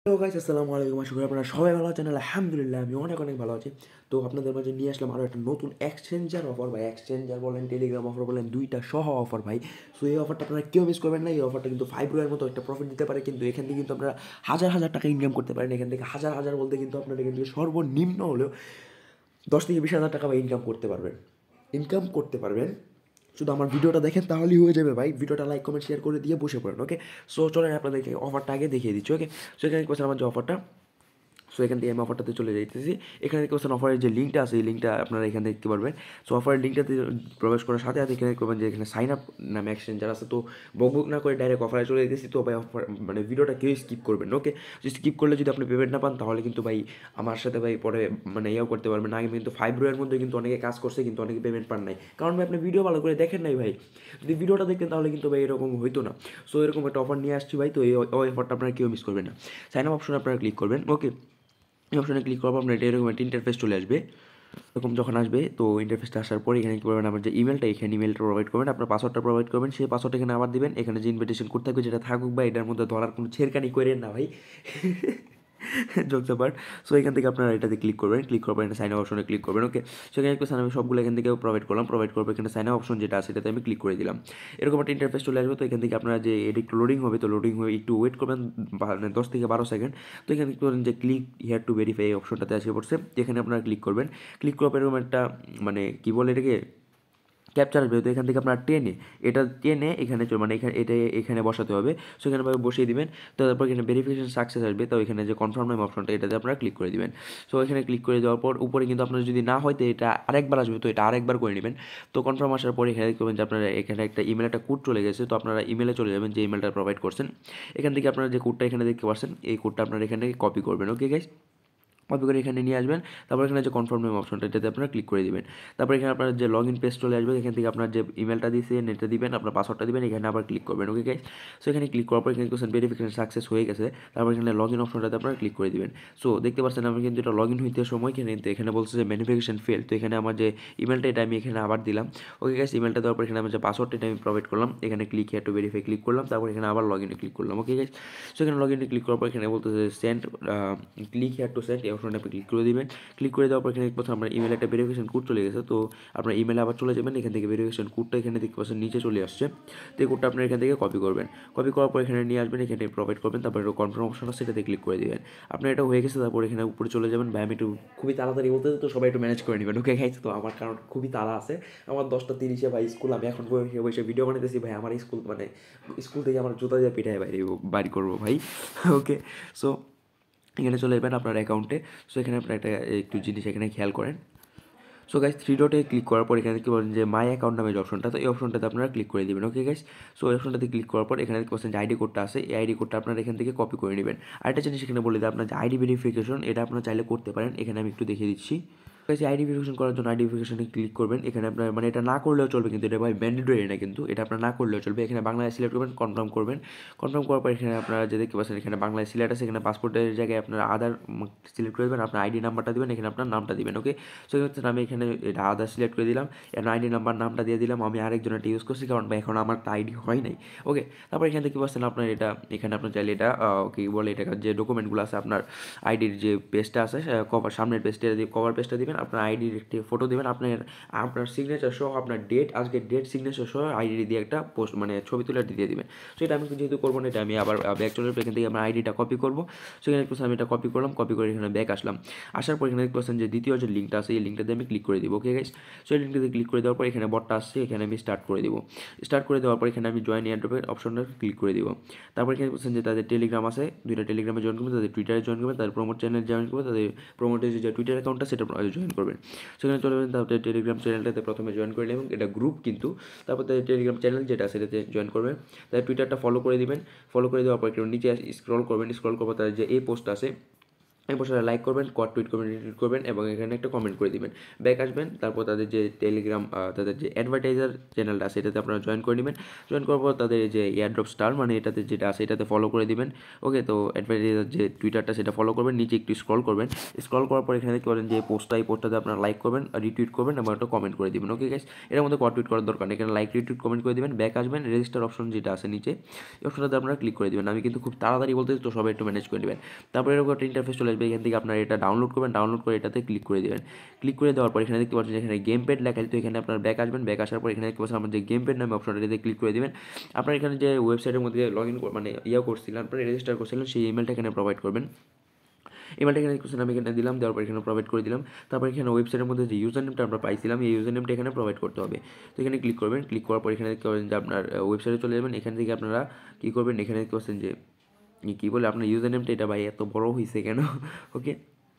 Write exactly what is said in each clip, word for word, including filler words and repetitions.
Hello guys, আসসালামু আলাইকুম। আশা করি আপনারা সবাই ভালো আছেন। আলহামদুলিল্লাহ আমি অনেক অনেক ভালো আছি। তো আপনাদের মাঝে নিয়ে আসলাম আরও একটা নতুন এক্সচেঞ্জার অফার ভাই। এক্সচেঞ্জার বলেন, টেলিগ্রাম অফার বলেন, দুইটা সহ অফার ভাই। সো এই অফারটা আপনারা কেউ মিস করবেন না। এই অফারটা কিন্তু ফাইভ রোয়ের মতো একটা প্রফিট দিতে পারে, কিন্তু এখান থেকে কিন্তু আপনারা হাজার হাজার টাকা ইনকাম করতে পারেন। এখান থেকে হাজার হাজার বলতে কিন্তু আপনারা এখান থেকে সর্বনিম্ন হলেও দশ থেকে বিশ হাজার টাকা ইনকাম করতে পারবেন ইনকাম করতে পারবেন শুধু আমার ভিডিওটা দেখেন তাহলেই হয়ে যাবে ভাই। ভিডিওটা লাইক কমেন্ট শেয়ার করে দিয়ে বসে পড়েন। ওকে, সো চলেন আপনাদেরকে অফারটা আগে দেখিয়ে দিচ্ছি। ওকে, সো এখানে কোথায় আমার যে অফারটা, সো এখান থেকে আমি অফারটাতে চলে যাইতেছি। এখানে দেখতে পাচ্ছেন অফারের যে লিঙ্কটা আছে, এই লিঙ্কটা আপনারা এখানে দেখতে পারবেন। সো অফারের লিঙ্কটাতে প্রবেশ করার সাথে সাথে এখানে করবেন যে এখানে সাইন আপ নামে এক্সচেঞ্জার আছে। তো বক বক না করে ডাইরেক্ট অফারে চলে যেতেছি। তো ভাই অফার মানে ভিডিওটা কেউ স্কিপ করবেন। ওকে, যদি স্কিপ করলে যদি আপনি পেমেন্ট না পান তাহলে কিন্তু ভাই আমার সাথে ভাই পরে মানে ইয়েও করতে পারবেন না। আমি কিন্তু ফাইভ রোয়ের মধ্যে কিন্তু অনেকে কাজ করছে, কিন্তু অনেকে পেমেন্ট পান নাই, কারণ ভাই আপনি ভিডিও ভালো করে দেখেন নাই ভাই। যদি ভিডিওটা দেখতেন তাহলে কিন্তু ভাই এরকম হইতো না। সো এরকম একটা অফার নিয়ে আসছি ভাই। তো এই অফারটা আপনারা কেউ মিস করবেন না। সাইন আপ অপশনে আপনারা ক্লিক করবেন। ওকে, এই অপশনে ক্লিক করার পর আপনার এরকম একটা ইন্টারফেস চলে আসবে। এরকম যখন আসবে তো ইন্টারফেসটা আসার পর এখানে কী করবেন, আমার যে ইমেলটা এখানে ইমেলটা প্রোভাইড করবেন, আপনার পাসওয়ার্ডটা প্রোভাইড করবেন। সেই পাসওয়ার্ড এখানে আবার দিবেন। এখানে যে ইনভিটেশন কোড থাকবে যেটা থাকুক বা এটার মধ্যে ধরার কোনো ছেড়কানি করেন না ভাই। Jokes apart. সো এখান থেকে আপনারা এটাতে ক্লিক করবেন। ক্লিক করবেন, এখানে সাইন আপ অপশনে ক্লিক করবেন। ওকে, সেখানে একটু সাইন আমি সবগুলো এখান থেকে প্রোভাইড করলাম। প্রোভাইড করবো এখানে সাইন আপ অপশন যেটা আছে সেটাতে আমি ক্লিক করে দিলাম। এরকম একটা ইন্টারফেস চলে আসবে। তো এখান থেকে আপনারা যে এটা একটু লোডিং হবে, তো লোডিং হয়ে একটু ওয়েট করবেন মানে দশ থেকে বারো সেকেন্ড। তো এখানে কি করেন যে ক্লিক হিয়ার টু ভেরিফাই এই অপশনটাতে আসে পড়ছে, যেখানে আপনারা ক্লিক করবেন। ক্লিক করার পর এরকম একটা মানে কী বলে এটাকে ক্যাপচার আসবে। তো এখান থেকে আপনার টেনে এটা টেনে এখানে চল মানে এখানে এটা এখানে বসাতে হবে। সো এখানে ভাবে বসিয়ে দিবেন। তো তারপর এখানে ভেরিফিকেশন সাকসেস আসবে। তো এখানে যে কনফার্ম নাম অপশনটা এটাতে আপনারা ক্লিক করে দিবেন। সো এখানে ক্লিক করে দেওয়ার পর উপরে কিন্তু আপনার যদি না হয় তো এটা আরেকবার আসবে, তো এটা আরেকবার করে নেবেন। তো কনফার্ম আসার পর এখানে দেখবেন যে আপনারা এখানে একটা ইমেল একটা কোড চলে গেছে। তো আপনারা ইমেলে চলে যাবেন যে ইমেলটা প্রোভাইড করছেন। এখান থেকে আপনারা যে কোডটা এখানে দেখতে পাচ্ছেন এই কোডটা আপনারা এখানে কপি করবেন। ওকে গাইস, কপি করে এখানে নিয়ে আসবেন। তারপর এখানে যে কনফার্ম নেম অপশনটা এটাতে আপনারা ক্লিক করে দিবেন। তারপর এখানে আপনার যে লগ ইন পেজ চলে আসবে, এখান থেকে আপনার যে ইমেলটা দিয়েছেন এটা দিবেন, আপনার পাসওয়ার্ডটা দিবেন, এখানে আবার ক্লিক করবেন। ওকে গাইস, সো এখানে ক্লিক করার পর এখানে কোশ্চেন ভেরিফিকেশন সাকসেস হয়ে গেছে। তারপর এখানে লগ ইন অপশনটাতে আপনারা ক্লিক করে দিবেন। সো দেখতে পাচ্ছেন আমি কিন্তু এটা লগ ইন হইতে সময় কিন্তু এখানে বলছে যে ভেরিফিকেশন ফেল। তো এখানে আমার যে ইমেলটা এটা আমি এখানে আবার দিলাম। ওকে গাইস, ইমেলটা দেওয়ার পর এখানে আমার যে পাসওয়ার্ডটা এটা আমি প্রোভাইড করলাম। এখানে click here to verify click করলাম। তারপর এখানে আবার লগ ইনে ক্লিক করলাম। ওকে গাইস, সো এখানে লগ ইনে ক্লিক করার পর এখানে বলতেছে send click here to send এই অপশনটা আপনি ক্লিক করে দিবেন। ক্লিক করে দেওয়ার পর এখানে প্রথম আপনার ইমেলে একটা ভেরিফিকেশন কোড চলে গেছে। তো আপনার ইমেলে আবার চলে যাবেন। এখান থেকে ভেরিফিকেশন কোডটা এখানে দেখতে পাচ্ছেন নিচে চলে আসছে। তো এই কোডটা আপনার এখান থেকে কপি করবেন। কপি করার পর এখানে নিয়ে আসবেন, এখানে প্রোভাইড করবেন। তারপর একটা কনফার্ম অপশন আছে সেটাতে ক্লিক করে দিবেন। আপনার এটা হয়ে গেছে। তারপর এখানে উপরে চলে যাবেন। ভাই আমি একটু খুবই তাড়াতাড়ি বলতে, তো সবাই একটু ম্যানেজ করে নেবেন। ওকে খাইছে, তো আমার কারণ খুবই তাড়া আছে। আমার দশটা তিরিশে ভাই স্কুল, আমি এখন বসে বসে ভিডিও বানাইতেছি ভাই। আমার স্কুল মানে স্কুল থেকে আমার জুতা দিয়ে পিঠায় বাইরে বাড়ি করবো ভাই। ওকে, সো এখানে চলে যাবেন আপনার অ্যাকাউন্টে। সো এখানে আপনার একটা একটু জিনিস এখানে খেয়াল করেন। সো গাইস, থ্রি ডটে ক্লিক করার পর এখানে কি বলেন যে মাই অ্যাকাউন্ট নামে যে অপশনটা, তো এই অপশনটাতে আপনারা ক্লিক করে দেবেন। ওকে গাইস, সো এই অপশনটাতে ক্লিক করার পর এখানে দেখতে পাচ্ছেন যে আইডি কোডটা আছে, এই আইডি কোডটা আপনারা এখান থেকে কপি করে নেবেন। আরেকটা জিনিস এখানে বলে দিই, আপনার যে আইডি ভেরিফিকেশন এটা আপনারা চাইলে করতে পারেন। এখানে আমি একটু দেখিয়ে দিচ্ছি। গাইস, আইডি ভেরিফিকেশন করার জন্য আইডি ভেরিফিকেশনে ক্লিক করবেন। এখানে আপনার মানে এটা না করলেও চলবে, কিন্তু এটা ভাই ম্যান্ডেটরি না, কিন্তু এটা আপনার না করলেও চলবে। এখানে বাংলায় সিলেক্ট করবেন, কনফার্ম করবেন। কনফার্ম করার পর এখানে আপনারা যে দেখতে পাচ্ছেন এখানে বাংলায় সিলেক্ট আছে, এখানে পাসপোর্টের জায়গায় আপনার আধার সিলেক্ট করে দেবেন, আপনার আইডি নাম্বারটা দেবেন, এখানে আপনার নামটা দিবেন। ওকে, সো আমি এখানে এটা আধার সিলেক্ট করে দিলাম, এখানে আইডি নাম্বার নামটা দিয়ে দিলাম। আমি আরেকজনের এটা ইউজ করছি কারণ ভাই এখন আমার আইডি হয় নাই। ওকে, তারপর এখানে দেখতে পাচ্ছেন আপনার এটা এখানে আপনার চাইলে এটা কি বলে এটা যে ডকুমেন্টগুলো আছে আপনার আইডির যে পেজটা আছে কভার সামনের পেজটা দিয়ে কভার পেজটা দিবেন, আপনার আইডির একটি ফটো দেবেন, আপনার আপনার সিগনেচার সহ আপনার ডেট আজকের ডেট সিগনেচার সহ আইডি দিয়ে একটা পোস্ট মানে ছবি তুলে দিয়ে দিবেন। সো এটা আমি যেহেতু করবো না, এটা আমি আবার ব্যাক চলে যাবো। এখান থেকে আমার আইডিটা কপি করবো। সেখানে একটু আমি এটা কপি করলাম, কপি করে এখানে ব্যাক আসলাম। আসার পর এখানে দেখতে পাচ্ছেন যে দ্বিতীয় যে লিঙ্কটা আছে এই লিঙ্কটাতে আমি ক্লিক করে দিব। ওকে গাইস, সো এই লিঙ্কটাতে ক্লিক করে দেওয়ার পর এখানে বটটা আসছে, এখানে আমি স্টার্ট করে দিব। স্টার্ট করে দেওয়ার পর এখানে আমি জয়েন এয়ারড্রপের অপশনটা ক্লিক করে দিব। তারপর এখানে বলছেন যে তাদের টেলিগ্রাম আছে, দুইটা টেলিগ্রামে জয়েন করবেন, তাদের টুইটারে জয়েন করবেন, তাদের প্রমোট চ্যানেল জয়েন করবেন, তাদের প্রমোটের যে টুইটার অ্যাকাউন্টটা সেটা জয়েন করবেন। সেখানে চলে যাবেন, তারপরে টেলিগ্রাম চ্যানেলটাতে প্রথমে জয়েন করে নেবেন, এটা গ্রুপ কিন্তু। তারপর তাদের টেলিগ্রাম চ্যানেল যেটা সেটাতে জয়েন করবেন, তাদের টুইটারটা ফলো করে দিবেন। ফলো করে দেওয়ার পর একটু নিচে স্ক্রল করবেন, স্ক্রল করবো তাদের যে এই পোস্ট আছে এই পোস্টটা লাইক করবেন, কোয়াড টুইট করবেন, রিটুইট করবেন এবং এখানে একটা কমেন্ট করে দিবেন। ব্যাক আসবেন, তারপর তাদের যে টেলিগ্রাম তাদের যে অ্যাডভার্টাইজার চ্যানেলটা আছে এটাতে আপনারা জয়েন করে নেবেন। জয়েন করার পর তাদের যে এয়ারড্রপ স্টার মানে এটাতে যেটা আছে এটাতে ফলো করে দিবেন। ওকে, তো অ্যাডভার্টাইজার যে টুইটারটা সেটা ফলো করবেন, নিচে একটু স্ক্রল করবেন। স্ক্রল করার পর এখানে দেখতে পারেন যে পোস্টটা, এই পোস্টটাতে আপনারা লাইক করবেন, রিটুইট করবেন এবং একটা কমেন্ট করে দিবেন। ওকে গাইস, এর মধ্যে কোয়াড টুইট করার দরকার নেই, এখানে লাইক রিটুইট কমেন্ট করে দিবেন। ব্যাক আসবেন, রেজিস্টার অপশন যেটা আছে নিচে এই অপশনটাতে আপনারা ক্লিক করে দিবেন। আমি কিন্তু খুব তাড়াতাড়ি বলতে, তো সবাই একটু ম্যানেজ করে নেবেন। তারপরে এরকম একটা ইন্টারফেস চলে আসবে, এখান থেকে আপনারা এটা ডাউনলোড করবেন, ডাউনলোড করে এটাতে ক্লিক করে দেবেন। ক্লিক করে দেওয়ার পর এখানে দেখতে পাচ্ছেন এখানে গেম প্যাড লেখা আছে, তো এখানে আপনার ব্যাক আসবেন। ব্যাক আসার পর এখানে দেখতে পাচ্ছেন আমার যে গেম প্যাড নামে অপশনটাতে ক্লিক করে দেবেন। আপনার এখানে যে ওয়েবসাইটের মধ্যে লগ ইন মানে ইয়ে করছিলেন, আপনারা রেজিস্টার করছিলেন, সেই ইমেলটা এখানে প্রোভাইড করবেন। ইমেলটা এখানে কোশ্চেন আমি এখানে দিলাম, দেওয়ার পর এখানে প্রোভাইড করে দিলাম। তারপর এখানে ওয়েবসাইটের মধ্যে যে ইউজার নেমটা আমরা পাইছিলাম এই ইউজার নেমটা এখানে প্রোভাইড করতে হবে। তো এখানে ক্লিক করবেন। ক্লিক করার পর এখানে দেখতে পাবেন যে আপনার ওয়েবসাইটে চলে যাবেন। এখান থেকে আপনারা কী করবেন, এখানে দেখতে পাচ্ছেন যে কী বলে আপনার ইউজার নেমটা, এটা ভাই এত বড় হয়েছে কেন? ওকে,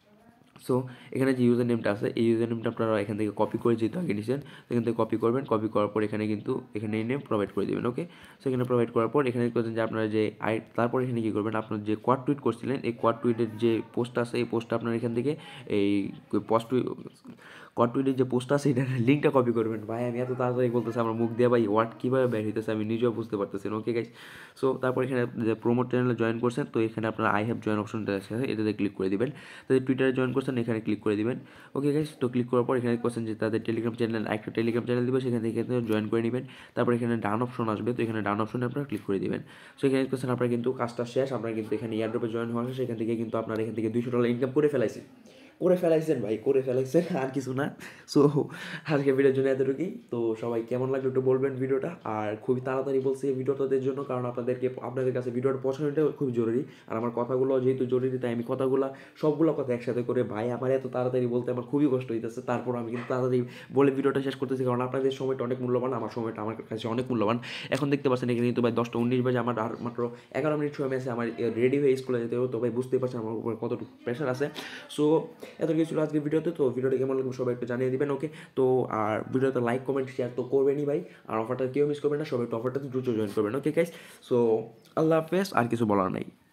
সো এখানে যে ইউজার নেমটা আছে এই ইউজার নেমটা আপনারা এখান থেকে কপি করে যেহেতু আগে নিয়েছেন, এখান থেকে কপি করবেন। কপি করার পর এখানে কিন্তু এখানে এনে প্রোভাইড করে দেবেন। ওকে, সো এখানে প্রোভাইড করার পর এখানে করছেন যে আপনারা যে আই তারপর এখানে কী করবেন, আপনার যে কোয়াড টুইট করছিলেন এই কোয়াড টুইটের যে পোস্টটা আছে এই পোস্টটা আপনার এখান থেকে এই পোস্ট কোয়াড টুইটের যে পোস্টটা আছে এটার লিঙ্কটা কপি করবেন। ভাই আমি এত তাড়াতাড়ি বলতেছি, আমার মুখ দিয়ে ভাই ওয়ার্ড কীভাবে বের হইতেছে আমি নিজেও বুঝতে পারতেছি। ওকে গাইস, সো তারপর এখানে যে প্রোমোট চ্যানেলে জয়েন করছেন, তো এখানে আপনারা আই হ্যাভ জয়েন অপশনটা আছে এটাতে ক্লিক করে দিবেন। তাদের টুইটারে জয়েন করছেন এখানে ক্লিক করে দিবেন। ওকে গাইস, তো ক্লিক করার পর এখানে কোশ্চেন যে তাদের টেলিগ্রাম চ্যানেল একটা টেলিগ্রাম চ্যানেল দিবে, সেখান থেকে জয়েন করে নেবেন। তারপর এখানে ডান অপশন আসবে, তো এখানে ডান অপশনে আপনারা ক্লিক করে দিবেন। সো এখানে কোশ্চেন আপনার কিন্তু কাজটা শেষ, আপনারা কিন্তু এখানে এয়ারড্রপে জয়েন হওয়া সেখান থেকে কিন্তু আপনারা এখান থেকে দুইশো ডলার ইনকাম করে ফেলাইছেন করে ফেলাইছেন ভাই, করে ফেলাইছেন, আর কিছু না। সো আজকে ভিডিওর জন্য এতটুকুই। তো সবাই কেমন লাগলো একটু বলবেন ভিডিওটা, আর খুবই তাড়াতাড়ি বলছি এই ভিডিওটাদের জন্য, কারণ আপনাদেরকে আপনাদের কাছে ভিডিওটা পছন্দটা খুব জরুরি, আর আমার কথাগুলো যেহেতু জরুরি তাই আমি কথাগুলো সবগুলো কথা একসাথে করে, ভাই আমার এত তাড়াতাড়ি বলতে আমার খুবই কষ্ট হইতেছে, তারপর আমি কিন্তু তাড়াতাড়ি বলে ভিডিওটা শেষ করতেছি, কারণ আপনাদের সময়টা অনেক মূল্যবান, আমার সময়টা আমার কাছে অনেক মূল্যবান। এখন দেখতে পাচ্ছেন এখানে কিন্তু ভাই দশটা উনিশ বাজে, আমার আর মাত্র এগারো মিনিট সময় আছে আমার রেডি হয়ে স্কুলে যেতে হবে। তো ভাই বুঝতেই পারছেন আমার উপর কতটুকু প্রেশার আছে। সো এত কিছু ছিল আজকের ভিডিওতে। তো ভিডিওটা কেমন লাগবে সবাই একটু জানিয়ে দিবেন। ওকে, তো আর ভিডিওতে লাইক কমেন্ট শেয়ার তো করবেনই ভাই, আর অফারটা কেউ মিস করবেন না, সবাই একটু অফারটাতে দ্রুত জয়েন করবেন। ওকে গাইস, সো আল্লাহ হাফেজ, আর কিছু বলার নাই।